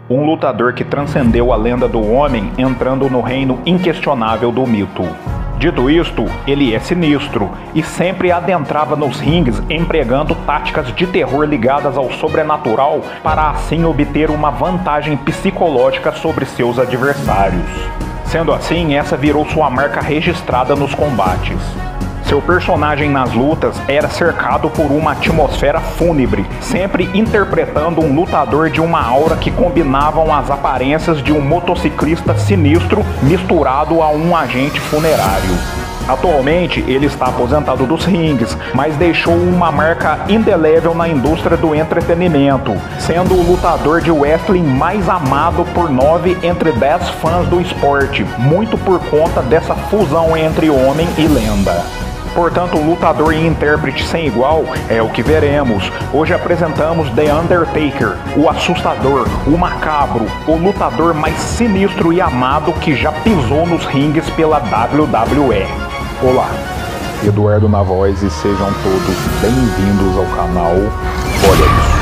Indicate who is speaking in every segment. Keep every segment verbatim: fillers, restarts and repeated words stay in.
Speaker 1: um lutador que transcendeu a lenda do homem, entrando no reino inquestionável do mito. Dito isto, ele é sinistro e sempre adentrava nos rings empregando táticas de terror ligadas ao sobrenatural para assim obter uma vantagem psicológica sobre seus adversários. Sendo assim, essa virou sua marca registrada nos combates. Seu personagem nas lutas era cercado por uma atmosfera fúnebre, sempre interpretando um lutador de uma aura que combinavam as aparências de um motociclista sinistro misturado a um agente funerário. Atualmente, ele está aposentado dos rings, mas deixou uma marca indelével na indústria do entretenimento, sendo o lutador de wrestling mais amado por nove entre dez fãs do esporte, muito por conta dessa fusão entre homem e lenda. Portanto, lutador e intérprete sem igual é o que veremos. Hoje apresentamos The Undertaker, o assustador, o macabro, o lutador mais sinistro e amado que já pisou nos rings pela W W E. Olá, Eduardo na voz e sejam todos bem-vindos ao canal Olha Isso.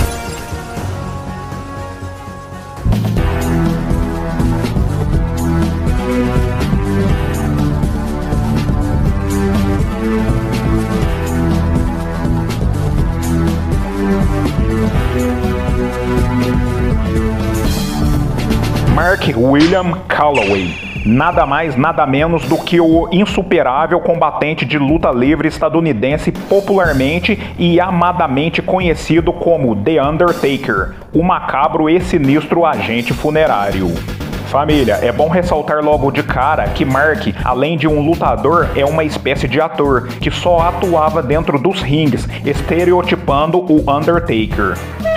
Speaker 1: Mark William Calloway, nada mais nada menos do que o insuperável combatente de luta livre estadunidense popularmente e amadamente conhecido como The Undertaker, o macabro e sinistro agente funerário. Família, é bom ressaltar logo de cara que Mark, além de um lutador, é uma espécie de ator que só atuava dentro dos rings, estereotipando o Undertaker.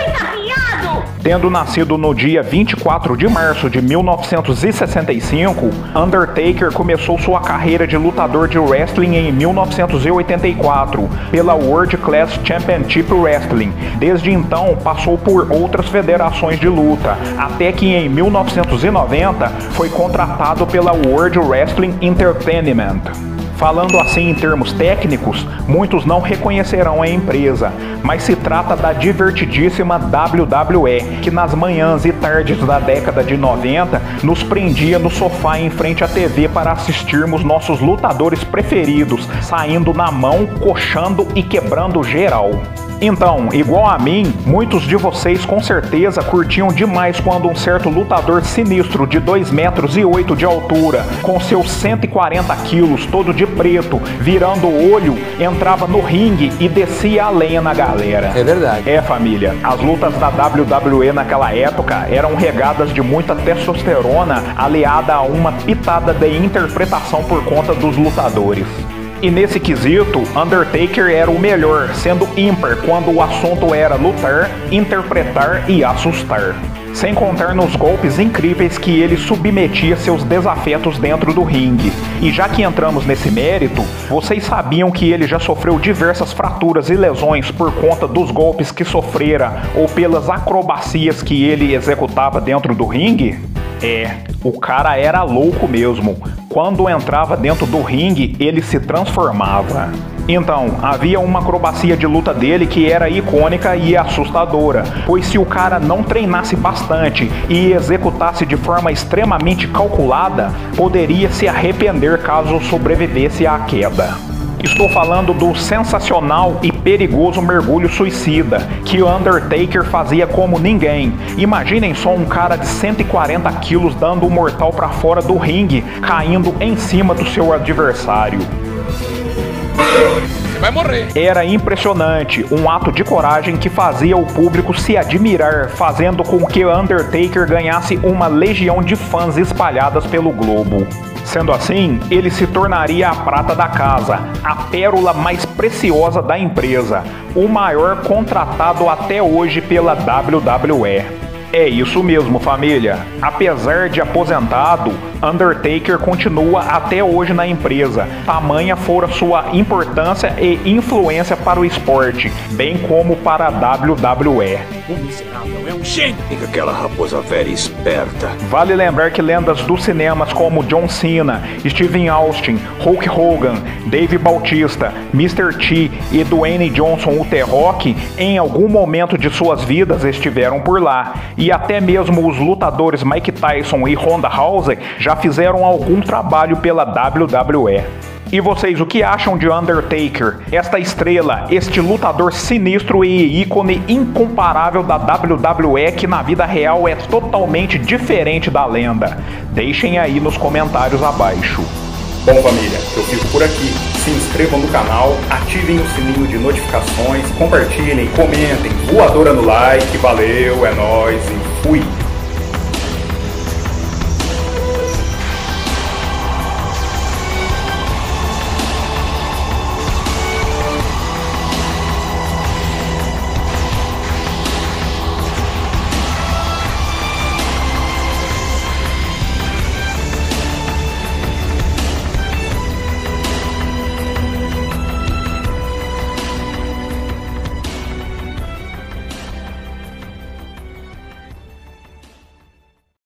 Speaker 1: Tendo nascido no dia vinte e quatro de março de mil novecentos e sessenta e cinco, Undertaker começou sua carreira de lutador de wrestling em mil novecentos e oitenta e quatro pela World Class Championship Wrestling. Desde então, passou por outras federações de luta, até que em mil novecentos e noventa foi contratado pela World Wrestling Entertainment. Falando assim em termos técnicos, muitos não reconhecerão a empresa, mas se trata da divertidíssima W W E, que nas manhãs e tardes da década de noventa nos prendia no sofá em frente à T V para assistirmos nossos lutadores preferidos, saindo na mão, coxando e quebrando geral. Então, igual a mim, muitos de vocês com certeza curtiam demais quando um certo lutador sinistro de dois metros e oito de altura, com seus cento e quarenta quilos, todo de preto, virando o olho, entrava no ringue e descia a lenha na galera.
Speaker 2: É verdade.
Speaker 1: É, família, as lutas da W W E naquela época eram regadas de muita testosterona aliada a uma pitada de interpretação por conta dos lutadores. E nesse quesito, Undertaker era o melhor, sendo ímpar quando o assunto era lutar, interpretar e assustar. Sem contar nos golpes incríveis que ele submetia seus desafetos dentro do ringue. E já que entramos nesse mérito, vocês sabiam que ele já sofreu diversas fraturas e lesões por conta dos golpes que sofrera ou pelas acrobacias que ele executava dentro do ringue? É, o cara era louco mesmo. Quando entrava dentro do ringue, ele se transformava. Então, havia uma acrobacia de luta dele que era icônica e assustadora, pois se o cara não treinasse bastante e executasse de forma extremamente calculada, poderia se arrepender caso sobrevivesse à queda. Estou falando do sensacional e perigoso mergulho suicida, que o Undertaker fazia como ninguém. Imaginem só um cara de cento e quarenta quilos dando um mortal para fora do ringue, caindo em cima do seu adversário.
Speaker 2: Você vai morrer.
Speaker 1: Era impressionante, um ato de coragem que fazia o público se admirar, fazendo com que o Undertaker ganhasse uma legião de fãs espalhadas pelo globo. Sendo assim, ele se tornaria a prata da casa, a pérola mais preciosa da empresa, o maior contratado até hoje pela W W E. É isso mesmo, família. Apesar de aposentado, Undertaker continua até hoje na empresa. Tamanha fora sua importância e influência para o esporte, bem como para a W W E.
Speaker 3: O miserável é um gênio. Fica aquela raposa velha esperta.
Speaker 1: Vale lembrar que lendas dos cinemas como John Cena, Steven Austin, Hulk Hogan, Dave Bautista, mister T e Dwayne Johnson, o The Rock, em algum momento de suas vidas estiveram por lá. E até mesmo os lutadores Mike Tyson e Ronda Rousey já fizeram algum trabalho pela W W E. E vocês, o que acham de Undertaker? Esta estrela, este lutador sinistro e ícone incomparável da W W E que na vida real é totalmente diferente da lenda. Deixem aí nos comentários abaixo.
Speaker 2: Bom, família, eu fico por aqui. Se inscrevam no canal, ativem o sininho de notificações, compartilhem, comentem, voadora no like, valeu, é nóis e fui!